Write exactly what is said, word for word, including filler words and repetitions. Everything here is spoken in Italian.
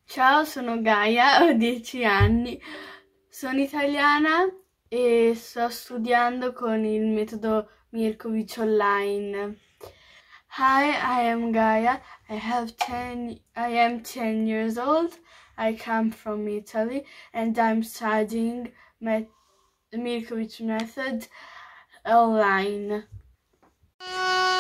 Ciao, sono Gaia, ho dieci anni, sono italiana e sto studiando con il metodo Mirkovic Online. Hi, I am Gaia. I have ten, I am ten years old. I come from Italy and I'm studying Mirkovic method online.